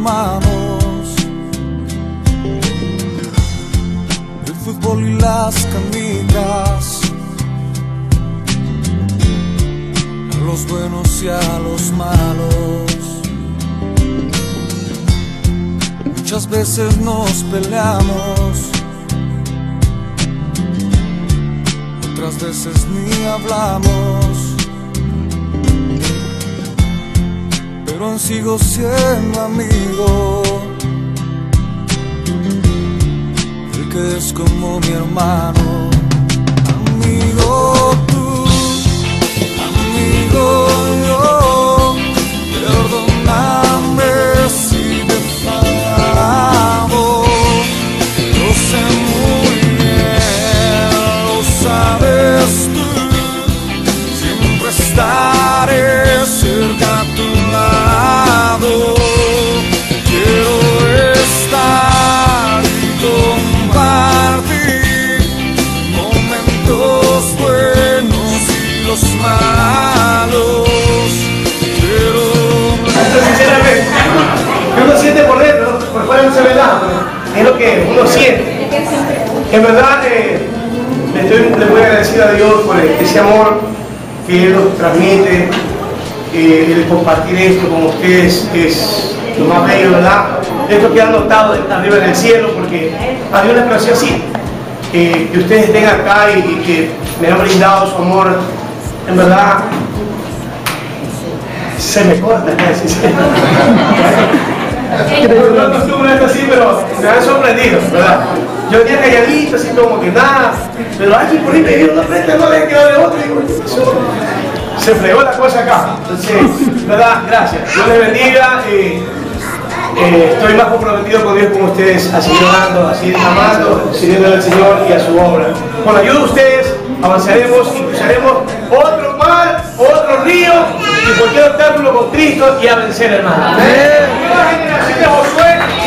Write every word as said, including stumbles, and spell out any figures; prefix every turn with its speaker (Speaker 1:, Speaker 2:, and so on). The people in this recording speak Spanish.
Speaker 1: hermanos. El fútbol y las canicas, a los buenos y a los malos. Muchas veces nos peleamos, otras veces ni hablamos, pero aún sigo siendo amigo, el que es como mi hermano. Amigo tú, amigo yo, perdóname si te he fallado. Lo sé muy bien, lo sabes tú, siempre estaré cerca a tu lado. Quiero estar y compartir momentos buenos y los malos. Quiero...
Speaker 2: Sinceramente, uno siente por dentro, por fuera no se ve nada, es lo que uno siente. En verdad, eh, le, estoy, le voy a agradecer a Dios por ese amor que Él nos transmite. Eh, el compartir esto con ustedes es lo más bello, ¿verdad? Esto que han notado arriba en el cielo, porque a Dios le pareció así, eh, que ustedes estén acá y, y que me han brindado su amor. En verdad, se me corta, no acostumbro a esto así, pero me han sorprendido, ¿verdad? Yo venía calladito, así como que nada, pero alguien por ahí me dio una frente, no le quedó de otro, y digo, se fregó la cosa acá. Entonces, ¿verdad? Gracias. Dios les bendiga. Eh, eh, estoy más comprometido con Dios como ustedes, a seguir orando, a seguir amando, sirviendo al Señor y a su obra. Con la ayuda de ustedes avanzaremos y cruzaremos otro mar, otro río y cualquier obstáculo con Cristo y a vencer, hermano. Amén. Nueva generación de Josué.